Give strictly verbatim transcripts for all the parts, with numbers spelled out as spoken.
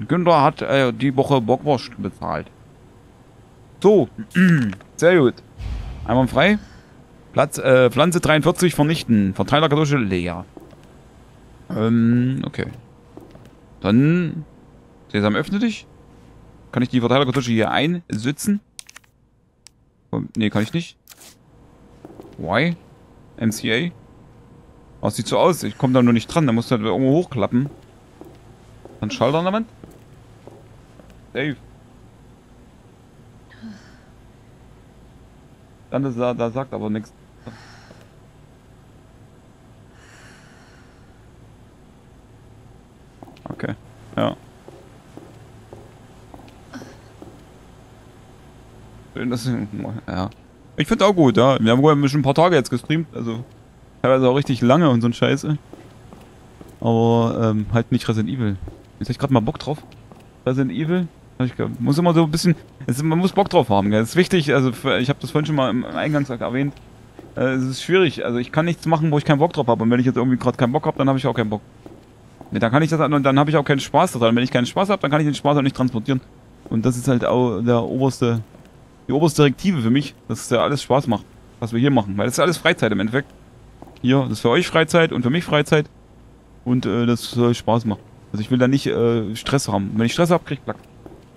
Moin. Günther hat äh, die Woche Bockwurst bezahlt. So. Sehr gut. Einmal frei. Platz, äh, Pflanze dreiundvierzig vernichten. Verteilerkartusche leer. Ähm, okay. Dann. Sesam, öffne dich. Kann ich die Verteilerkartusche hier einsitzen? Ne, kann ich nicht. Why? M C A? Oh, sieht so aus. Ich komme da nur nicht dran. Da muss halt irgendwo hochklappen. Dann Schalter an der Wand. Safe. Dann das, da, da sagt aber nichts. Okay. Ja. Das, ja. Ich finde auch gut, ja. Wir haben schon ein paar Tage jetzt gestreamt, also teilweise auch richtig lange und so ein Scheiße. Aber ähm, halt nicht Resident Evil. Jetzt hab ich gerade mal Bock drauf. Resident Evil. Ich muss immer so ein bisschen. Es, man muss Bock drauf haben, gell? Das ist wichtig, also für, ich habe das vorhin schon mal im Eingangs erwähnt. Äh, es ist schwierig, also ich kann nichts machen, wo ich keinen Bock drauf habe. Und wenn ich jetzt irgendwie gerade keinen Bock habe, dann habe ich auch keinen Bock. Ne, dann kann ich das und dann habe ich auch keinen Spaß daran. Wenn ich keinen Spaß habe, dann kann ich den Spaß auch nicht transportieren. Und das ist halt auch der oberste. Die oberste Direktive für mich, dass es ja alles Spaß macht, was wir hier machen. Weil das ist ja alles Freizeit im Endeffekt. Hier, das ist für euch Freizeit und für mich Freizeit. Und äh, das soll Spaß machen. Also ich will da nicht äh, Stress haben. Wenn ich Stress habe, krieg ich Plack.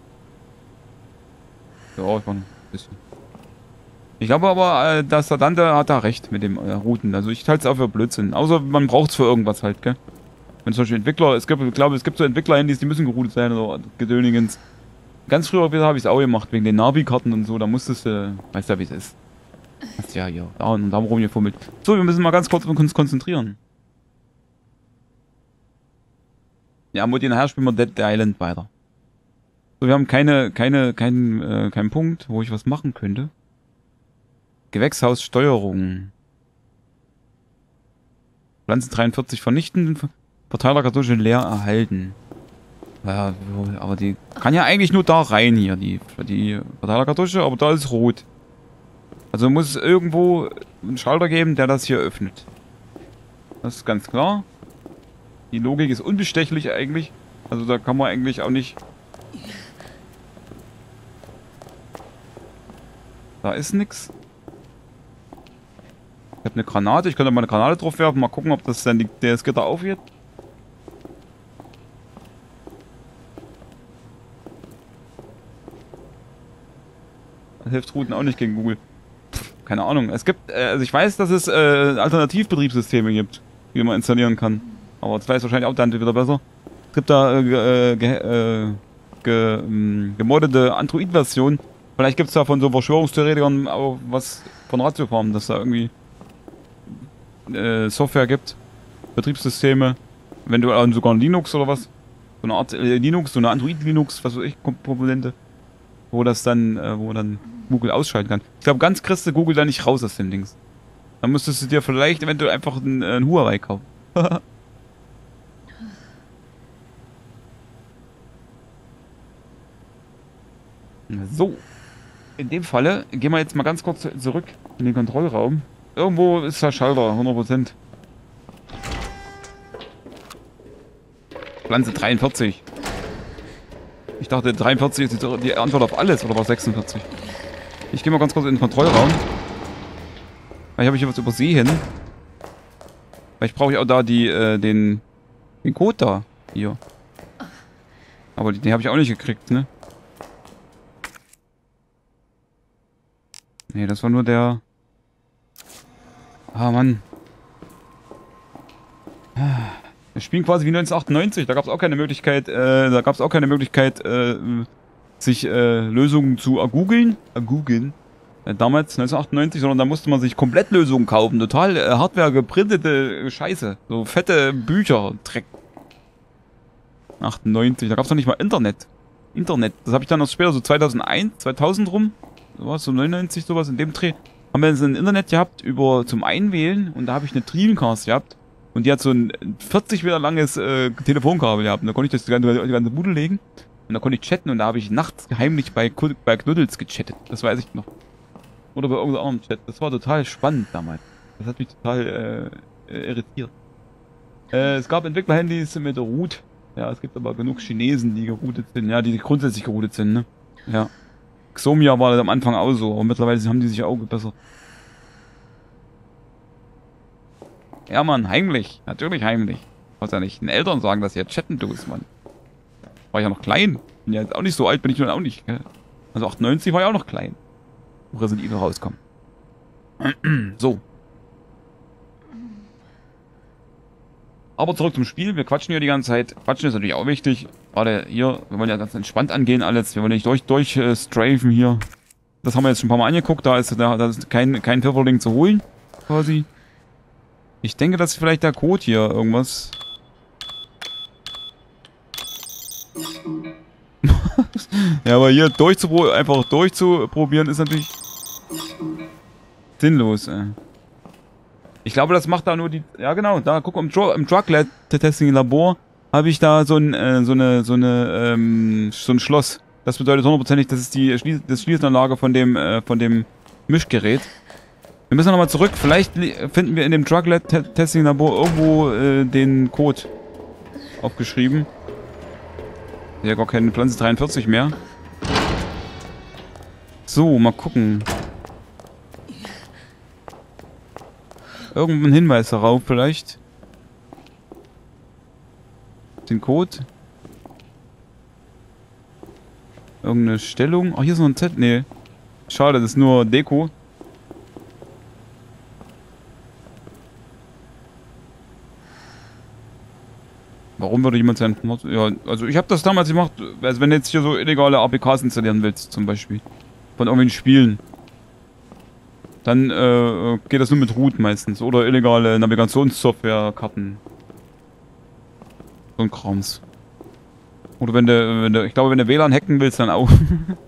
Ja, ich mach ein bisschen. Ich glaube aber, äh, dass der Dante hat da recht mit dem äh, Routen. Also ich halte es auch für Blödsinn. Außer man braucht es für irgendwas halt, gell? Wenn zum Beispiel Entwickler, es gibt, ich glaube, es gibt so Entwickler-Handys, die müssen geroutet sein oder Gedönigens. Ganz früher habe ich es auch gemacht, wegen den Navi-Karten und so, da musstest du, äh, weißt ja wie es ist. Hast ja hier, da und da rumgefummelt. So, wir müssen mal ganz kurz uns konzentrieren. Ja, Mutti, nachher spielen wir Dead Island weiter. So, wir haben keine, keine, keinen, äh, keinen Punkt, wo ich was machen könnte. Gewächshaussteuerung. Pflanze dreiundvierzig vernichten, Verteilerkartusche leer erhalten. Ja, aber die kann ja eigentlich nur da rein hier, die, die Verteilerkartusche, aber da ist rot. Also muss es irgendwo einen Schalter geben, der das hier öffnet. Das ist ganz klar. Die Logik ist unbestechlich eigentlich. Also da kann man eigentlich auch nicht... Da ist nix. Ich habe eine Granate, ich könnte mal eine Granate drauf werfen, mal gucken, ob das dann die, das Gitter aufgeht. Hilft Routen auch nicht gegen Google. Pff, keine Ahnung. Es gibt, äh, also ich weiß, dass es äh, Alternativbetriebssysteme gibt, die man installieren kann. Aber das weiß wahrscheinlich auch Dante wieder besser. Es gibt da äh, ge, äh, ge, ähm, gemoddete Android-Versionen. Vielleicht gibt es da von so Verschwörungstheoretikern auch was von Ratiofarm, dass da irgendwie äh, Software gibt, Betriebssysteme, eventuell sogar ein Linux oder was. So eine Art äh, Linux, so eine Android-Linux, was weiß ich, Komponente. Wo das dann, äh, wo dann Google ausschalten kann. Ich glaube, ganz kriegst du Google da nicht raus aus dem Dings. Dann müsstest du dir vielleicht eventuell einfach einen, äh, einen Huawei kaufen. So. In dem Falle gehen wir jetzt mal ganz kurz zurück in den Kontrollraum. Irgendwo ist der Schalter, hundert Prozent. Pflanze dreiundvierzig. Ich dachte, dreiundvierzig ist die Antwort auf alles, oder war sechsundvierzig? Ich gehe mal ganz kurz in den Kontrollraum. Vielleicht habe ich hier was übersehen. Vielleicht brauche ich auch da die, äh, den, den Code da. Hier. Aber den habe ich auch nicht gekriegt, ne? Ne, das war nur der... Ah, Mann. Wir spielen quasi wie neunzehnhundertachtundneunzig, da gab es auch keine Möglichkeit, äh, da gab es auch keine Möglichkeit, äh, sich äh, Lösungen zu ergoogeln, ergoogeln, äh, damals neunzehnhundertachtundneunzig, sondern da musste man sich komplett Lösungen kaufen, total äh, Hardware geprintete Scheiße, so fette Bücher, Dreck. achtundneunzig, da gab es noch nicht mal Internet. Internet, das habe ich dann erst später, so zweitausendeins, zweitausend rum, sowas, so neunundneunzig, sowas in dem Dreh, haben wir jetzt ein Internet gehabt über zum Einwählen und da habe ich eine Dreamcast gehabt. Und die hat so ein vierzig Meter langes äh, Telefonkabel gehabt. Und da konnte ich das die ganze, die ganze Bude legen. Und da konnte ich chatten. Und da habe ich nachts heimlich bei, bei Knuddels gechattet. Das weiß ich noch. Oder bei irgendeinem anderen Chat. Das war total spannend damals. Das hat mich total äh, irritiert. Äh, es gab Entwicklerhandys mit Root. Ja, es gibt aber genug Chinesen, die geroutet sind. Ja, die grundsätzlich geroutet sind, ne? Ja. Xomia war das am Anfang auch so, aber mittlerweile haben die sich auch gebessert. Ja, Mann, heimlich. Natürlich heimlich. Was ja nicht den Eltern sagen, dass ihr chatten tust, Mann. War ich ja noch klein. Bin ja jetzt auch nicht so alt, bin ich nun auch nicht, gell? Also achtundneunzig war ja auch noch klein. Wo Resident Evil rauskam. So. Aber zurück zum Spiel. Wir quatschen hier die ganze Zeit. Quatschen ist natürlich auch wichtig. Gerade hier, wir wollen ja ganz entspannt angehen alles. Wir wollen nicht durch, durch äh, strafen hier. Das haben wir jetzt schon ein paar Mal angeguckt. Da ist, da, da ist kein, kein Pfifferling zu holen. Quasi. Ich denke, dass vielleicht der Code hier irgendwas... Ja, aber hier durchzupro einfach durchzuprobieren ist natürlich sinnlos, ey. Ich glaube, das macht da nur die... Ja, genau, da, guck, im, Dro im Drug-Testing-Labor habe ich da so ein, äh, so eine, so eine, ähm, so ein Schloss. Das bedeutet hundertprozentig, das ist die Schlie das Schließanlage von dem, äh, von dem Mischgerät. Wir müssen nochmal zurück. Vielleicht finden wir in dem Drug-Testing-Labor irgendwo äh, den Code aufgeschrieben. Ja, gar keine Pflanze dreiundvierzig mehr. So, mal gucken. Irgendein Hinweis darauf vielleicht. Den Code. Irgendeine Stellung. Ach, hier ist noch ein Z. Nee. Schade, das ist nur Deko. Warum würde jemand sein... Ja, also ich habe das damals gemacht, also wenn du jetzt hier so illegale A P Ks installieren willst, zum Beispiel. Von irgendwelchen Spielen. Dann äh, geht das nur mit Root meistens. Oder illegale Navigationssoftware-Karten. So ein Krams. Oder wenn du, wenn du, ich glaube, wenn du W L A N hacken willst, dann auch.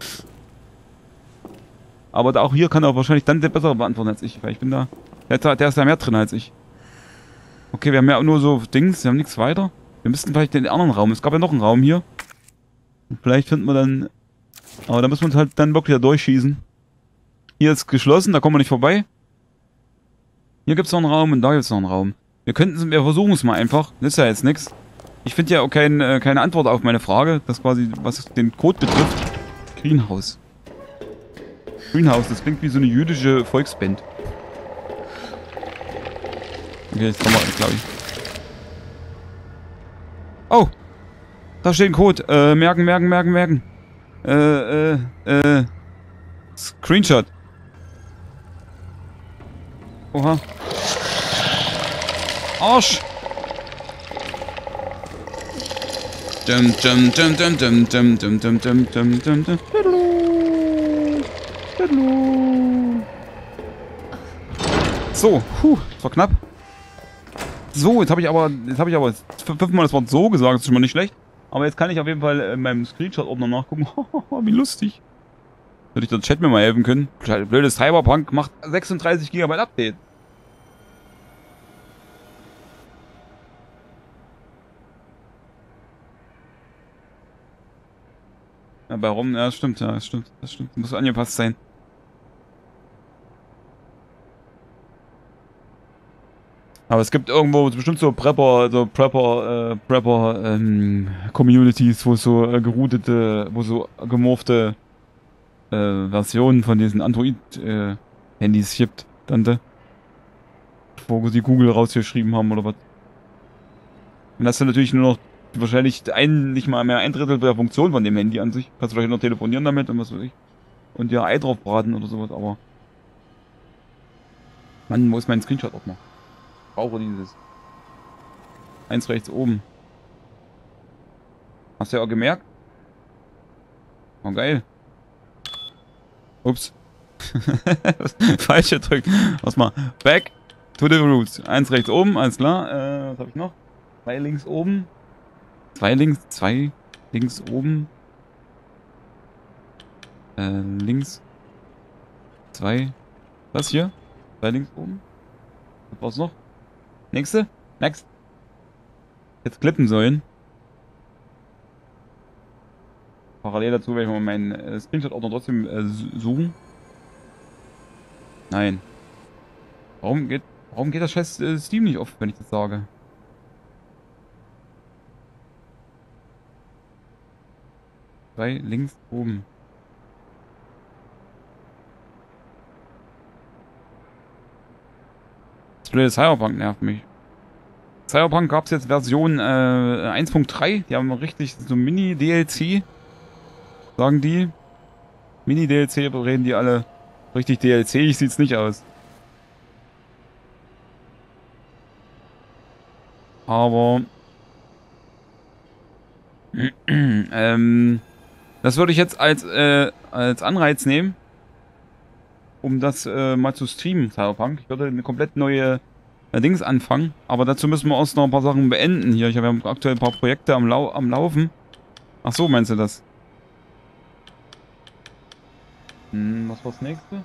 Aber da auch hier kann er wahrscheinlich dann der bessere beantworten als ich, weil ich bin da... Der, der ist da mehr drin als ich. Okay, wir haben ja nur so Dings, wir haben nichts weiter. Wir müssten vielleicht den anderen Raum. Es gab ja noch einen Raum hier. Und vielleicht finden wir dann... Aber da müssen wir uns halt dann wirklich da durchschießen. Hier ist geschlossen, da kommen wir nicht vorbei. Hier gibt es noch einen Raum und da gibt es noch einen Raum. Wir könnten, wir versuchen es mal einfach. Das ist ja jetzt nichts. Ich finde ja auch kein, äh, keine Antwort auf meine Frage. Das quasi, was den Code betrifft. Greenhouse. Greenhouse, das klingt wie so eine jüdische Volksband. Okay, jetzt kommen wir, glaube ich. Oh! Da steht ein Code. Äh, merken, merken, merken, merken. Äh, äh, äh. Screenshot. Oha. Arsch! Dum, dum, dum, dum, dum, dum, dum, dum, dum, dum, dum, dum. So, puh, das war knapp. So, jetzt habe ich aber, jetzt habe ich aber fünfmal das Wort so gesagt, das ist schon mal nicht schlecht. Aber jetzt kann ich auf jeden Fall in meinem Screenshot-Ordner nachgucken. Wie lustig. Hätte ich der Chat mir mal helfen können. Blödes Cyberpunk macht sechsunddreißig Gigabyte Update. Ja, warum? Ja, das stimmt, ja, das stimmt, das stimmt. Muss angepasst sein. Aber es gibt irgendwo bestimmt so Prepper, so Prepper, äh, Prepper, ähm, Communities, wo so äh, geroutete, wo so gemorphte äh, Versionen von diesen Android-Handys äh, gibt, Dante. Wo sie Google rausgeschrieben haben oder was. Und hast du natürlich nur noch wahrscheinlich ein, nicht mal mehr ein Drittel der Funktion von dem Handy an sich. Kannst du vielleicht noch telefonieren damit und was weiß ich. Und dir Ei drauf braten oder sowas, aber... Mann, wo ist mein Screenshot-Ordner? Brauche dieses. Eins rechts oben. Hast du ja auch gemerkt? Oh, geil. Ups. Falsch gedrückt. Was mal. Back to the roots. Eins rechts oben, alles klar. Äh, was habe ich noch? Zwei links oben. Zwei links, zwei links oben. Äh, links. Zwei. Das hier. Zwei links oben. Was brauchst du noch? Nächste? Next. Jetzt klippen sollen. Parallel dazu werde ich mal meinen äh, Screenshot-Ordner trotzdem äh, suchen. Nein. Warum geht, warum geht das scheiß äh, Steam nicht auf, wenn ich das sage? Zwei links oben. Das blöde Cyberpunk nervt mich. Cyberpunk gab es jetzt Version äh, eins Punkt drei. Die haben richtig so Mini-D L C. Sagen die. Mini-D L C reden die alle. Richtig D L C, ich sieht's nicht aus. Aber ähm, das würde ich jetzt als, äh, als Anreiz nehmen, um das äh, mal zu streamen, Cyberpunk. Ich würde eine komplett neue äh, Dings anfangen, aber dazu müssen wir erst noch ein paar Sachen beenden hier. Ich habe ja aktuell ein paar Projekte am, Lau am Laufen. Ach so, meinst du das? Hm, was war das nächste?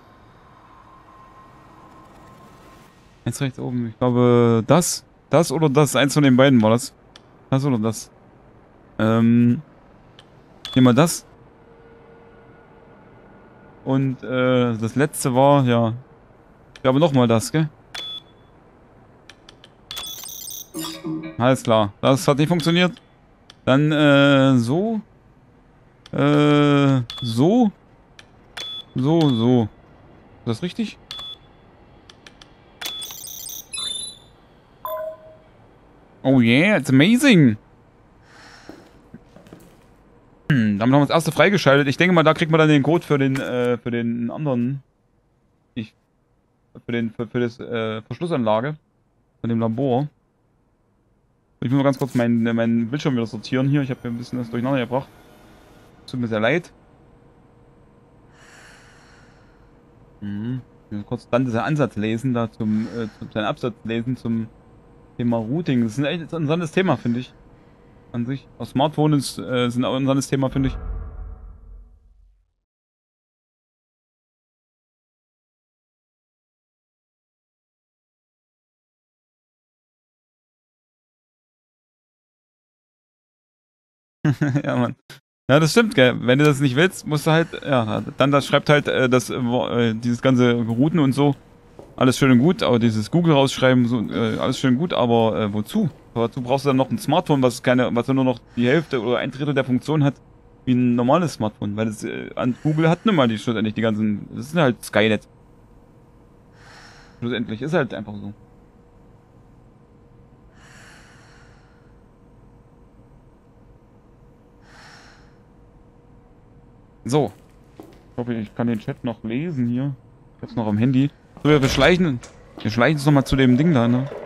Eins rechts oben. Ich glaube, das. Das oder das. Eins von den beiden war das. Das oder das. Ähm. Nehmen wir das. Und äh, das letzte war, ja. Ich glaube nochmal das, gell? Alles klar. Das hat nicht funktioniert. Dann äh, so. Äh, so. So, so. Ist das richtig? Oh yeah, it's amazing. Hm, damit haben wir das erste freigeschaltet. Ich denke mal, da kriegt man dann den Code für den, äh, für den anderen. Ich, für den, für, für das, äh, Verschlussanlage. Von dem Labor. Ich muss mal ganz kurz meinen, meinen Bildschirm wieder sortieren hier. Ich habe hier ein bisschen das durcheinander gebracht. Tut mir sehr leid. Mhm. Ich will kurz dann diesen Ansatz lesen, da zum, äh, zum seinen Absatz lesen zum Thema Routing. Das ist ein echt interessantes Thema, finde ich. An sich. Auch Smartphones äh, sind auch ein interessantes Thema, finde ich. Ja, Mann. Ja, das stimmt, gell. Wenn du das nicht willst, musst du halt, ja, dann das schreibt halt äh, das, äh, dieses ganze Routen und so. Alles schön und gut, aber dieses Google rausschreiben, so, äh, alles schön und gut, aber äh, wozu? Dazu brauchst du dann noch ein Smartphone, was keine, was nur noch die Hälfte oder ein Drittel der Funktion hat wie ein normales Smartphone, weil das äh, an Google hat nun mal die schlussendlich die ganzen, das ist halt Skynet. Schlussendlich ist halt einfach so. So. Ich hoffe, ich kann den Chat noch lesen hier. Ich hab's noch am Handy. So, wir schleichen, wir schleichen uns nochmal zu dem Ding da, ne?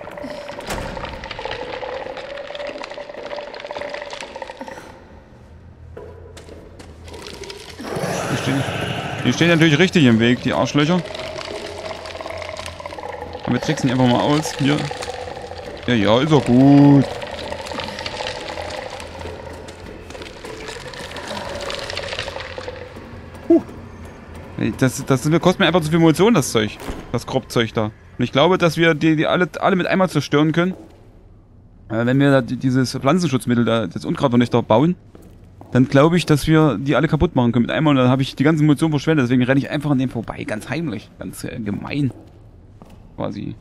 Die stehen, die stehen natürlich richtig im Weg, die Arschlöcher. Aber wir tricksen die einfach mal aus. Hier. Ja, ja, ist auch gut. Huh. Das, das kostet mir einfach zu viel Munition, das Zeug. Das Kropfzeug da. Und ich glaube, dass wir die, die alle, alle mit einmal zerstören können. Äh, wenn wir da dieses Pflanzenschutzmittel, da, das Unkrautvernichter bauen, dann glaube ich, dass wir die alle kaputt machen können mit einmal. Und dann habe ich die ganze Munition verschwendet. Deswegen renne ich einfach an dem vorbei. Ganz heimlich. Ganz äh, gemein. Quasi.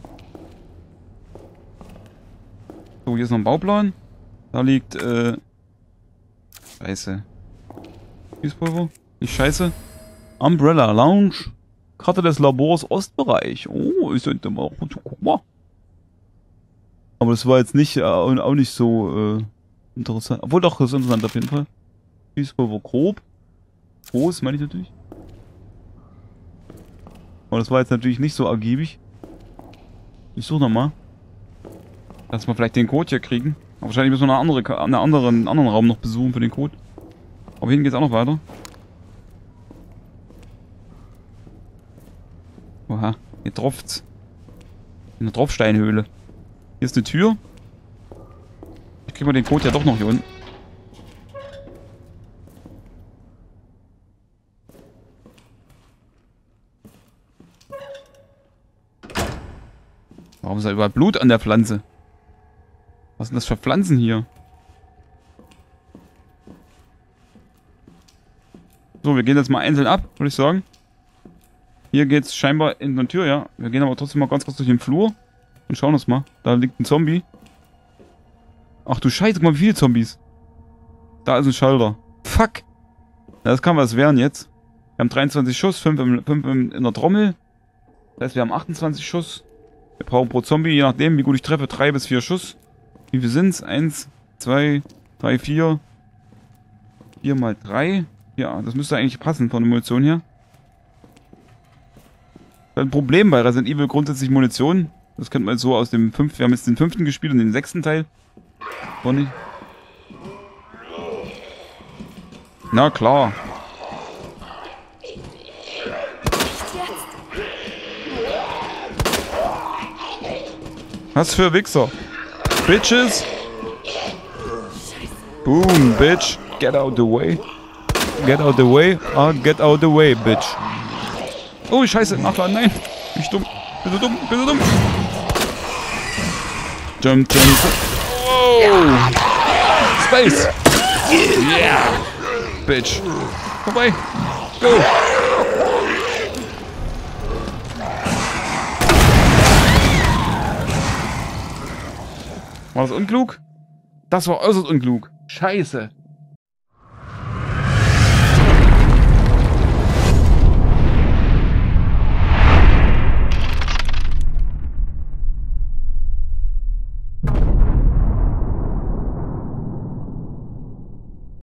So, hier ist noch ein Bauplan. Da liegt, äh... Scheiße. Kiespulver? Nicht scheiße. Umbrella Lounge. Karte des Labors Ostbereich. Oh, ist ja immer gut. Guck mal. Aber das war jetzt nicht, äh, auch nicht so, äh, interessant. Obwohl doch, das ist interessant auf jeden Fall. Kiespulver grob. Groß, meine ich natürlich. Aber das war jetzt natürlich nicht so ergiebig. Ich suche nochmal. Dass wir vielleicht den Code hier kriegen. Aber wahrscheinlich müssen wir eine andere, einen anderen, einen anderen Raum noch besuchen für den Code. Aber hinten geht's auch noch weiter. Oha, hier tropft's. In der Tropfsteinhöhle. Hier ist eine Tür. Ich krieg mal den Code ja doch noch hier unten. Warum ist da überall Blut an der Pflanze? Was sind das für Pflanzen hier? So, wir gehen jetzt mal einzeln ab, würde ich sagen. Hier geht's scheinbar in eine Tür, ja. Wir gehen aber trotzdem mal ganz kurz durch den Flur und schauen uns mal. Da liegt ein Zombie. Ach du Scheiße, guck mal, wie viele Zombies. Da ist ein Schalter. fuck? Das kann was werden jetzt. Wir haben dreiundzwanzig Schuss, fünf, im, fünf im, in der Trommel. Das heißt, wir haben achtundzwanzig Schuss. Wir brauchen pro Zombie, je nachdem, wie gut ich treffe, drei bis vier Schuss. Wie viel sind's? eins, zwei, drei, vier. vier mal drei. Ja, das müsste eigentlich passen von der Munition her. Das ist ein Problem bei Resident Evil grundsätzlich Munition. Das kennt man so aus dem fünften. Wir haben jetzt den fünften gespielt und den sechsten Teil. Bonnie. Na klar. Was für Wichser? Bitches! Boom, bitch. Get out the way. Get out the way. Ah, get out the way, bitch. Oh, scheiße. Nachladen, nein. Bin ich dumm. Bin so dumm. Bin so dumm. Jump, jump, jump. Oh. Space. Yeah. Bitch. Vorbei. Go. War das unklug? Das war äußerst unklug. Scheiße.